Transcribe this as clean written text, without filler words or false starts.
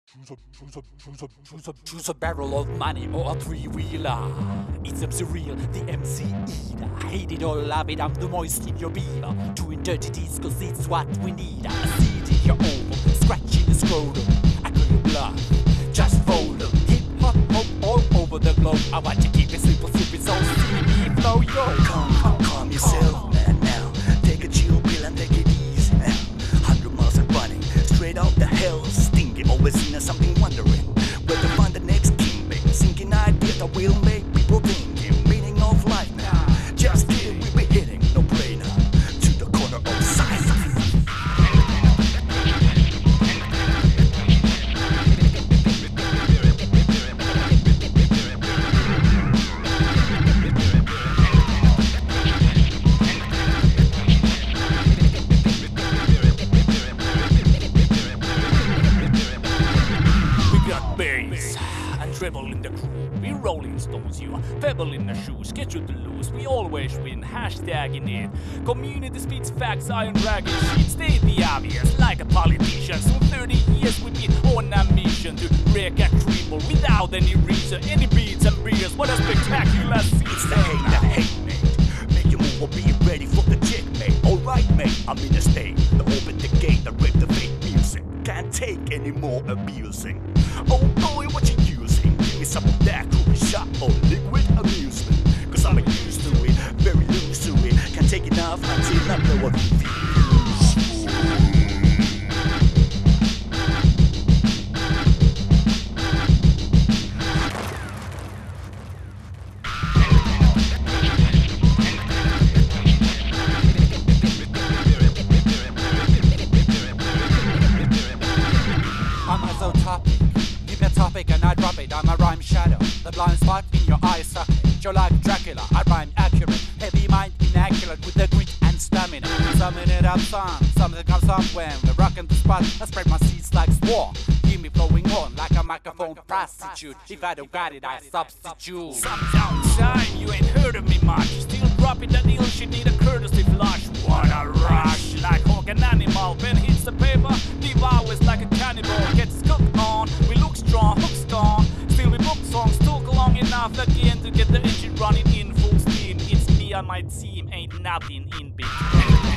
Choose a barrel of money or a three-wheeler. It's surreal, the MC eater. Hate it or love it, I'm the moist in your beaver. Doing dirty deeds cause it's what we need. A seed in your oval, scratching the scrotum. I call you bluff, just fold them. Hip hop all over the globe. I want to keep it simple, stupid, so see me flow, yo. Calm yourself, man, now. Take a chill pill and take it easy now. 100 miles and running, straight out the hell. Stinky, always seen as something wondering where to find the next king, babe. Sinking ideas that will make people thinking. Meaning of life now. Just here we be hitting, no brainer. To the corner of science. Bass and treble in the crew. We rolling stones, you pebble in the shoes. Get you to lose, we always win. Hashtagging it. Community speaks facts, iron dragon shit. State the obvious, like a politician. So 30 years we've been on a mission to wreck a triple without any reason. Any beats and beers, what a spectacular scene. It's the hate, mate. Make you move or be ready for the checkmate. Alright, mate, I'm in the state. The open the gate, the rape the fake music. Can't take any more abusing. Oh boy, what you using? Give me some of that groovy shot or liquid amusement. Cause I'm used to it, very loose to it. Can't take enough until I know what it feels. I'm a so topic. Give me a topic and I drop it. I'm a rhyme shadow. The blind spot in your eye socket. You're like Dracula. I rhyme accurate. Heavy mind immaculate with the grit and stamina. Summing it up, son. Something comes up when we're rocking the spot. I spread my seeds like swarm. Keep me flowing on like a microphone prostitute. If I don't got it, I substitute. Some downside, you ain't heard of me much. Still dropping that deal, shit need a courtesy flush. What a rush, like hawk an animal. Pen hits the paper, devours like a cannibal. Gets cooked on, we look strong, hooked on. Still we book songs, took long enough again to get the engine running in full steam. It's me and my team, ain't nothing in between.